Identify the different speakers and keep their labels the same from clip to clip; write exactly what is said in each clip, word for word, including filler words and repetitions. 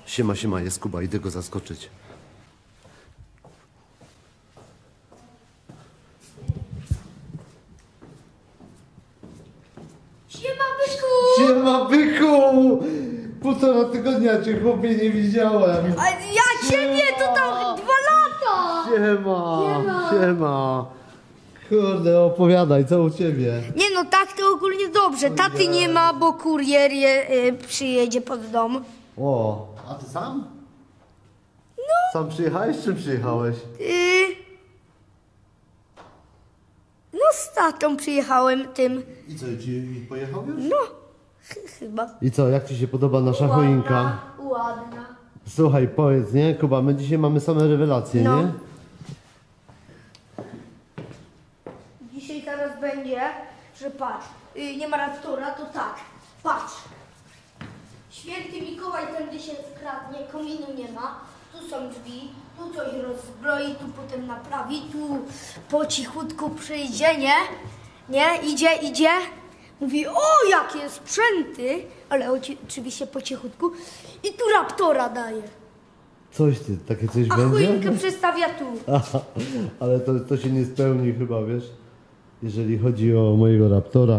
Speaker 1: Siema, siema, jest Kuba, idę go zaskoczyć.
Speaker 2: Siema, byku!
Speaker 1: Siema, byku! Półtora tygodnia cię, chłopie, nie widziałem.
Speaker 2: A ja ciebie to tam dwa lata!
Speaker 1: Siema,
Speaker 2: Siema.
Speaker 1: siema. Kurde, opowiadaj, co u ciebie?
Speaker 2: Nie no, tak to ogólnie dobrze. Taty nie ma, bo kurier je, y, przyjedzie pod dom.
Speaker 1: O, a ty sam? No. Sam przyjechałeś, czy przyjechałeś?
Speaker 2: Y, no z tatą przyjechałem tym.
Speaker 1: I co, ci pojechał już?
Speaker 2: No, ch chyba.
Speaker 1: I co, jak ci się podoba nasza choinka?
Speaker 2: Ładna, ładna.
Speaker 1: Słuchaj, powiedz, nie, Kuba, my dzisiaj mamy same rewelacje,
Speaker 2: No.
Speaker 1: nie?
Speaker 2: Dzisiaj zaraz będzie, że patrz, y, nie ma raptora, to tak, patrz. Święty Mikołaj tędy się wkradnie, kominu nie ma, tu są drzwi, tu coś rozbroi, tu potem naprawi, tu po cichutku przyjdzie, nie? Nie, idzie, idzie, mówi, o jakie sprzęty, ale oci- oczywiście po cichutku i tu raptora daje,
Speaker 1: Coś ty, takie coś
Speaker 2: a
Speaker 1: będzie?
Speaker 2: choinkę przestawia tu.
Speaker 1: Aha, ale to, to się nie spełni chyba, wiesz? Jeżeli chodzi o mojego raptora.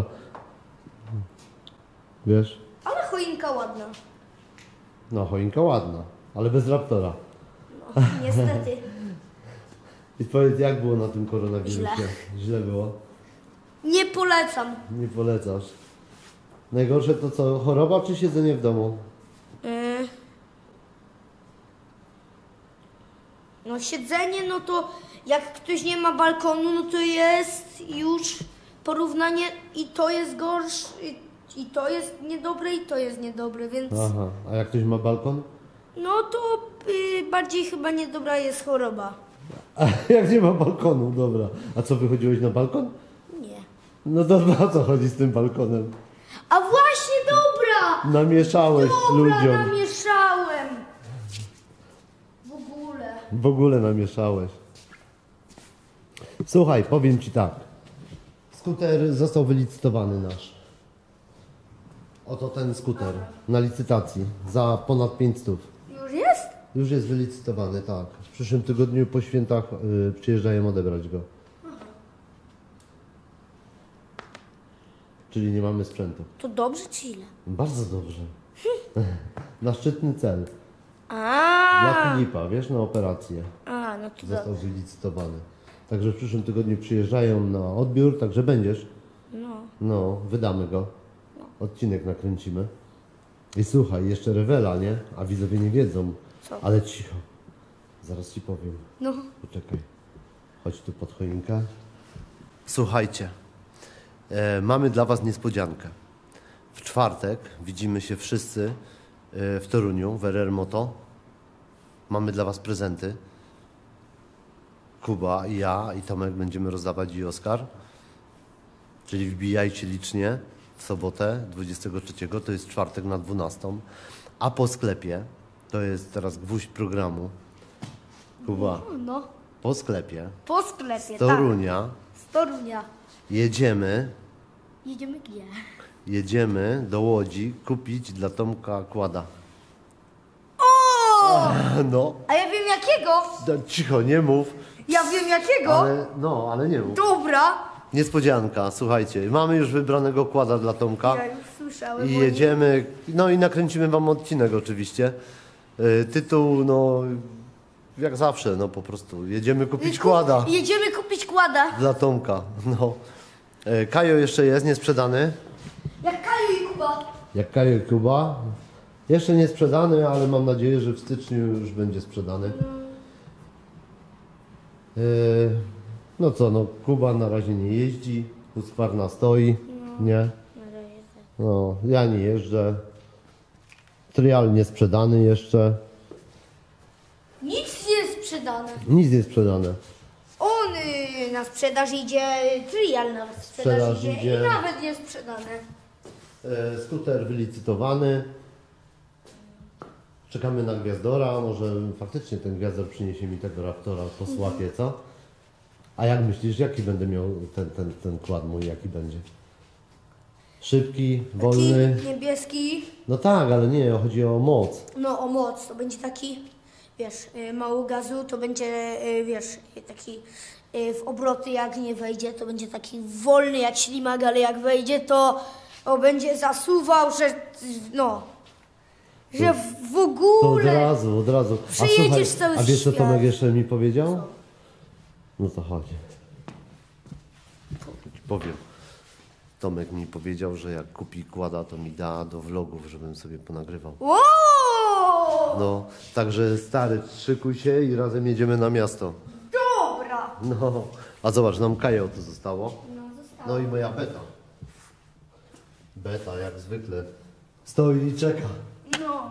Speaker 1: Wiesz?
Speaker 2: Ale choinka ładna,
Speaker 1: No, choinka ładna, ale bez raptora.
Speaker 2: no, niestety.
Speaker 1: I powiedz, jak było na tym koronawirusie?
Speaker 2: Źle.
Speaker 1: Źle było?
Speaker 2: Nie polecam.
Speaker 1: Nie polecasz. Najgorsze to co, choroba czy siedzenie w domu?
Speaker 2: Yy. No siedzenie, no to jak ktoś nie ma balkonu, no to jest już porównanie i to jest gorsze, i, i to jest niedobre, i to jest niedobre, więc
Speaker 1: Aha, a jak ktoś ma balkon?
Speaker 2: no to y, bardziej chyba niedobra jest choroba.
Speaker 1: A jak nie ma balkonu, dobra. A co, wychodziłeś na balkon?
Speaker 2: Nie.
Speaker 1: No dobra, o co chodzi z tym balkonem?
Speaker 2: A właśnie dobra!
Speaker 1: Namieszałeś
Speaker 2: Dobra,
Speaker 1: ludziom.
Speaker 2: namieszałem! W ogóle.
Speaker 1: W ogóle namieszałeś. Słuchaj, powiem ci tak. Skuter został wylicytowany nasz. Oto ten skuter na licytacji za ponad pięć stów.
Speaker 2: Już jest?
Speaker 1: Już jest wylicytowany, tak. W przyszłym tygodniu po świętach y, przyjeżdżają odebrać go. Czyli nie mamy sprzętu.
Speaker 2: To dobrze czy ile?
Speaker 1: Bardzo dobrze. Na szczytny cel.
Speaker 2: A,
Speaker 1: Dla Filipa, wiesz, na operację.
Speaker 2: a no to
Speaker 1: Został
Speaker 2: dobrze.
Speaker 1: wylicytowany. Także w przyszłym tygodniu przyjeżdżają na odbiór, także będziesz.
Speaker 2: No.
Speaker 1: No, wydamy go. Odcinek nakręcimy. I słuchaj, jeszcze rewela, nie? A widzowie nie wiedzą.
Speaker 2: Co?
Speaker 1: Ale cicho. Zaraz ci powiem.
Speaker 2: No.
Speaker 1: Poczekaj. Chodź tu pod choinkę. Słuchajcie. E, mamy dla was niespodziankę. W czwartek widzimy się wszyscy e, w Toruniu, w R R Moto. Mamy dla was prezenty. Kuba i ja i Tomek będziemy rozdawać i Oskar. Czyli wbijajcie licznie w sobotę dwudziestego trzeciego, to jest czwartek na dwunastą. A po sklepie, to jest teraz gwóźdź programu. Kuba,
Speaker 2: No.
Speaker 1: po sklepie
Speaker 2: Po sklepie,
Speaker 1: z
Speaker 2: tak.
Speaker 1: Torunia
Speaker 2: Z Torunia.
Speaker 1: jedziemy,
Speaker 2: Jedziemy gdzie?
Speaker 1: jedziemy do Łodzi kupić dla Tomka kłada.
Speaker 2: O!
Speaker 1: No,
Speaker 2: A ja wiem jakiego?
Speaker 1: no, cicho, nie mów,
Speaker 2: Ja wiem jakiego?
Speaker 1: ale, no, ale nie mów.
Speaker 2: Dobra.
Speaker 1: Niespodzianka, słuchajcie, mamy już wybranego kłada dla Tomka.
Speaker 2: Ja już słyszałem.
Speaker 1: I
Speaker 2: o nim.
Speaker 1: jedziemy, no i nakręcimy wam odcinek oczywiście. Yy, tytuł, no, jak zawsze, no po prostu, jedziemy kupić kłada
Speaker 2: Jedziemy kupić kłada.
Speaker 1: dla Tomka, no. Yy, Kajo jeszcze jest, niesprzedany.
Speaker 2: Jak Kaju i Kuba.
Speaker 1: Jak Kajo i Kuba. Jeszcze nie sprzedany, ale mam nadzieję, że w styczniu już będzie sprzedany. Yy, no co, no Kuba na razie nie jeździ, Husqvarna stoi, nie? No, ja nie jeżdżę. Trial nie sprzedany jeszcze.
Speaker 2: Nic nie jest sprzedane.
Speaker 1: Nic nie sprzedane.
Speaker 2: On y, na sprzedaż idzie, trial na sprzedaż,
Speaker 1: Sprzedaż
Speaker 2: idzie,
Speaker 1: idzie.
Speaker 2: i nawet nie sprzedane.
Speaker 1: E, skuter wylicytowany. Czekamy na Gwiazdora. Może faktycznie ten Gwiazdor przyniesie mi tego Raptora po słapie, co? A jak myślisz, jaki będę miał ten, ten, ten kład mój, jaki będzie? Szybki, wolny.
Speaker 2: Taki niebieski.
Speaker 1: No tak, ale nie, chodzi o moc.
Speaker 2: No o moc, to będzie taki, wiesz, y, mało gazu, to będzie, y, wiesz, y, taki y, w obroty jak nie wejdzie, to będzie taki wolny jak ślimak, ale jak wejdzie, to, to będzie zasuwał, że no, że w, w
Speaker 1: To od
Speaker 2: ogóle.
Speaker 1: razu, od razu. A
Speaker 2: Przyjedziesz cały
Speaker 1: a wiesz co
Speaker 2: świat.
Speaker 1: Tomek jeszcze mi powiedział? No to chodź. Powiem. Tomek mi powiedział, że jak kupi kłada, to mi da do vlogów, żebym sobie ponagrywał.
Speaker 2: Wow!
Speaker 1: No, także stary, szykuj się i razem jedziemy na miasto.
Speaker 2: Dobra.
Speaker 1: No, a zobacz, nam Kajo to zostało.
Speaker 2: No, zostało.
Speaker 1: No i moja beta. Beta, jak zwykle. Stoi i czeka.
Speaker 2: No.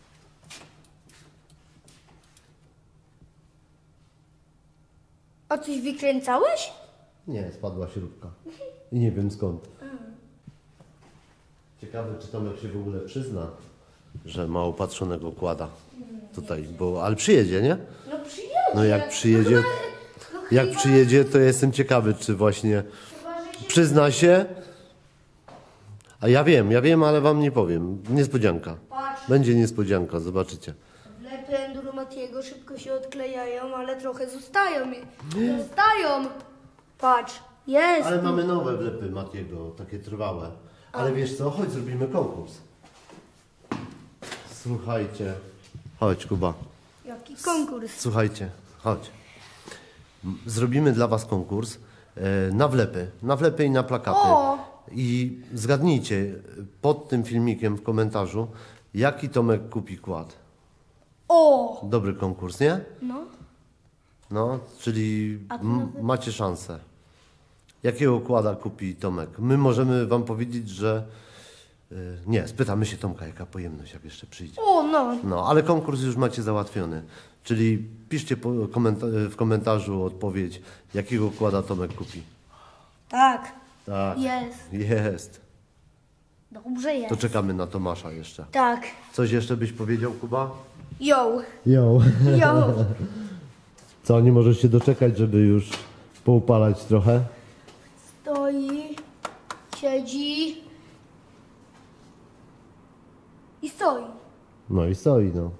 Speaker 2: A coś wykręcałeś?
Speaker 1: Nie, spadła śrubka. I nie wiem skąd. Ciekawe, czy Tomek się w ogóle przyzna, że ma opatrzonego kłada tutaj, bo, ale przyjedzie, nie?
Speaker 2: No przyjedzie.
Speaker 1: No jak przyjedzie,
Speaker 2: No, no,
Speaker 1: jak
Speaker 2: chyba-
Speaker 1: przyjedzie, to jestem ciekawy, czy właśnie
Speaker 2: chyba, że się-
Speaker 1: przyzna się. A ja wiem, ja wiem, ale wam nie powiem. Niespodzianka.
Speaker 2: Patrz.
Speaker 1: Będzie niespodzianka, zobaczycie.
Speaker 2: Wlepy Enduromatiego szybko się odklejają, ale trochę zostają. Zostają. Patrz, jest.
Speaker 1: Ale mamy nowe wlepy Matiego, takie trwałe. Ale wiesz co, chodź zrobimy konkurs. Słuchajcie. Chodź Kuba.
Speaker 2: Jaki konkurs.
Speaker 1: Słuchajcie, chodź. M- Zrobimy dla was konkurs e, na wlepy. Na wlepy i na plakaty.
Speaker 2: O!
Speaker 1: I zgadnijcie pod tym filmikiem w komentarzu, jaki Tomek kupi kład.
Speaker 2: O!
Speaker 1: Dobry konkurs, nie?
Speaker 2: No.
Speaker 1: No, czyli
Speaker 2: A to
Speaker 1: m-
Speaker 2: nawet-
Speaker 1: macie szansę. Jakiego kłada kupi Tomek? My możemy wam powiedzieć, że... y, nie, spytamy się Tomka, jaka pojemność, jak jeszcze przyjdzie.
Speaker 2: O, no.
Speaker 1: No, ale konkurs już macie załatwiony. Czyli piszcie po, komenta- w komentarzu odpowiedź, jakiego kłada Tomek kupi.
Speaker 2: Tak.
Speaker 1: Tak.
Speaker 2: Jest.
Speaker 1: Jest.
Speaker 2: Dobrze jest.
Speaker 1: To czekamy na Tomasza jeszcze.
Speaker 2: Tak.
Speaker 1: Coś jeszcze byś powiedział, Kuba?
Speaker 2: Yo.
Speaker 1: Jo.
Speaker 2: Yo.
Speaker 1: Co, nie możesz się doczekać, żeby już poupalać trochę?
Speaker 2: Stoi. Siedzi. I stoi.
Speaker 1: No i stoi, no.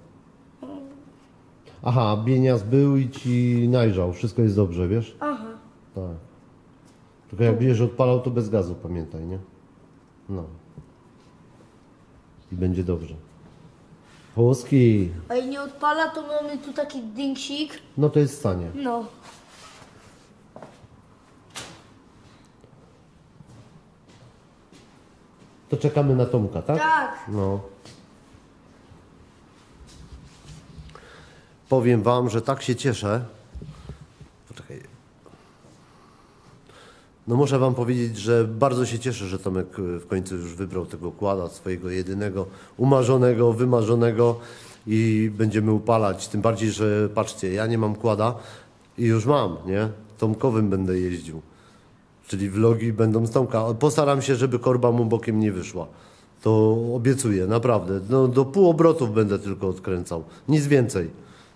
Speaker 1: Aha, bienias był i ci najrzał. Wszystko jest dobrze, wiesz?
Speaker 2: Aha.
Speaker 1: Tak. Tylko jak będziesz odpalał, to bez gazu, pamiętaj, nie? No. I będzie dobrze. Polski.
Speaker 2: A jak nie odpala, to mamy tu taki dynksik.
Speaker 1: No to jest w stanie.
Speaker 2: No.
Speaker 1: To czekamy na Tomka, tak?
Speaker 2: Tak.
Speaker 1: No. Powiem wam, że tak się cieszę. Poczekaj. No muszę wam powiedzieć, że bardzo się cieszę, że Tomek w końcu już wybrał tego kłada, swojego jedynego, umarzonego, wymarzonego i będziemy upalać. Tym bardziej, że patrzcie, ja nie mam kłada i już mam, nie? Tomkowym będę jeździł. Czyli vlogi będą z Tomka. Postaram się, żeby korba mu bokiem nie wyszła. To obiecuję, naprawdę. No, do pół obrotów będę tylko odkręcał. Nic więcej.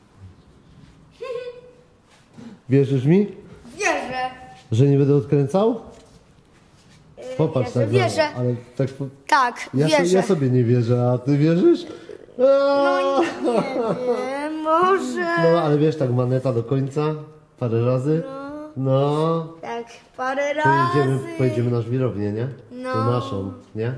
Speaker 1: Wierzysz mi,
Speaker 2: Wierzę.
Speaker 1: że nie będę odkręcał? Popatrz
Speaker 2: wierzę,
Speaker 1: tak.
Speaker 2: wierzę.
Speaker 1: Ale tak,
Speaker 2: Tak,
Speaker 1: ja, so,
Speaker 2: wierzę.
Speaker 1: ja sobie nie wierzę, a ty wierzysz? Eee!
Speaker 2: Nie wiem, może.
Speaker 1: No, ale wiesz, tak maneta do końca, parę razy. No,
Speaker 2: Tak, parę razy.
Speaker 1: pojedziemy, pojedziemy na żwirownię, nie?
Speaker 2: No.
Speaker 1: To naszą, nie?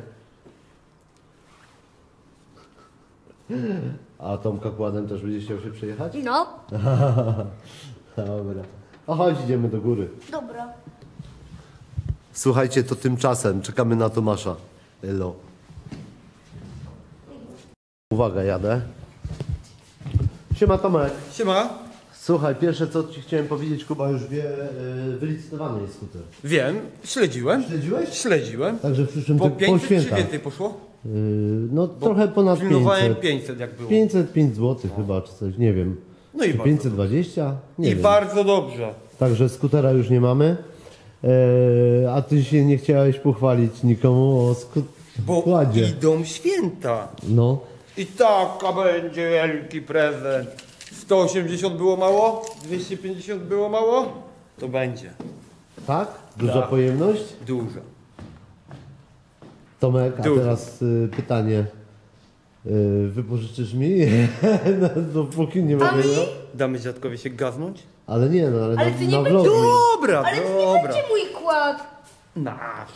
Speaker 1: A Tomka kładem też będzie chciał się przejechać?
Speaker 2: No,
Speaker 1: Dobra. A chodź, idziemy do góry.
Speaker 2: dobra.
Speaker 1: Słuchajcie, to tymczasem czekamy na Tomasza. Elo. Uwaga, jadę. Siema Tomek.
Speaker 3: Siema.
Speaker 1: Słuchaj, pierwsze co ci chciałem powiedzieć, Kuba już wie, yy, wylicytowany jest skuter.
Speaker 3: Wiem, śledziłem.
Speaker 1: Śledziłeś?
Speaker 3: Śledziłem.
Speaker 1: Także w przyszłym
Speaker 3: Po
Speaker 1: tygodniu, po
Speaker 3: pięćset czy
Speaker 1: świętach.
Speaker 3: więcej poszło?
Speaker 1: Yy, no trochę ponad
Speaker 3: Pilnowałem
Speaker 1: pięćset.
Speaker 3: pięćset jak było.
Speaker 1: pięćset pięć złotych chyba, czy coś, nie wiem.
Speaker 3: No i
Speaker 1: Czy
Speaker 3: bardzo
Speaker 1: pięćset dwadzieścia? Nie
Speaker 3: I
Speaker 1: wiem.
Speaker 3: bardzo dobrze.
Speaker 1: Także skutera już nie mamy. Yy, a ty się nie chciałeś pochwalić nikomu o
Speaker 3: Bo
Speaker 1: składzie.
Speaker 3: idą święta.
Speaker 1: No.
Speaker 3: I taka będzie wielki prezent. sto osiemdziesiąt było mało? dwieście pięćdziesiąt było mało? To będzie.
Speaker 1: Tak? Duża
Speaker 3: Tak.
Speaker 1: pojemność?
Speaker 3: Duża.
Speaker 1: Tomek, a
Speaker 3: Duży.
Speaker 1: teraz y, pytanie. Y, wypożyczysz mi? no, dopóki nie
Speaker 2: A
Speaker 1: mogę.
Speaker 2: mi?
Speaker 3: Damy dziadkowi się gaznąć?
Speaker 1: Ale nie, no ale,
Speaker 2: Ale
Speaker 1: na,
Speaker 2: ty nie
Speaker 1: na
Speaker 2: będziesz-
Speaker 1: vlogu.
Speaker 3: Dobra,
Speaker 2: Ale to nie
Speaker 3: dobra.
Speaker 2: będzie mój kład.
Speaker 3: Nasz.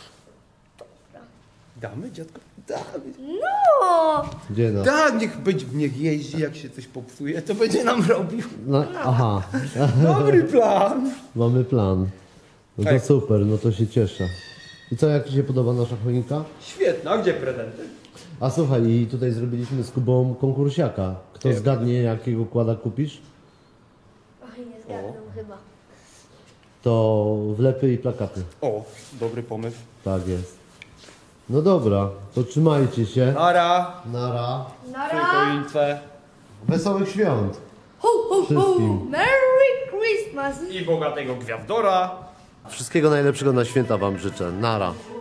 Speaker 3: Damy dziadkowi? Damy.
Speaker 2: No.
Speaker 1: Gdzie no?
Speaker 3: Tak, niech, będzie, niech jeździ, jak się coś popsuje, to będzie nam robił.
Speaker 1: no? Aha,
Speaker 3: Dobry plan.
Speaker 1: mamy plan. No to
Speaker 3: Tak.
Speaker 1: super, no to się cieszę. I co, jak Ci się podoba nasza choinka?
Speaker 3: Świetna, a gdzie prezenty?
Speaker 1: A słuchaj, i tutaj zrobiliśmy z Kubą konkursiaka. Kto
Speaker 3: Nie.
Speaker 1: zgadnie, jakiego kłada kupisz,
Speaker 2: Oj, nie zgadzam chyba.
Speaker 1: to wlepy i plakaty.
Speaker 3: O, dobry pomysł.
Speaker 1: Tak jest. No dobra, to trzymajcie się.
Speaker 3: Nara,
Speaker 1: Nara.
Speaker 3: przy
Speaker 2: Nara.
Speaker 3: choince
Speaker 1: Wesołych świąt.
Speaker 2: Ho, ho, ho.
Speaker 1: Wszystkim.
Speaker 2: Merry Christmas.
Speaker 3: i bogatego gwiazdora.
Speaker 1: Wszystkiego najlepszego na święta Wam życzę. Nara.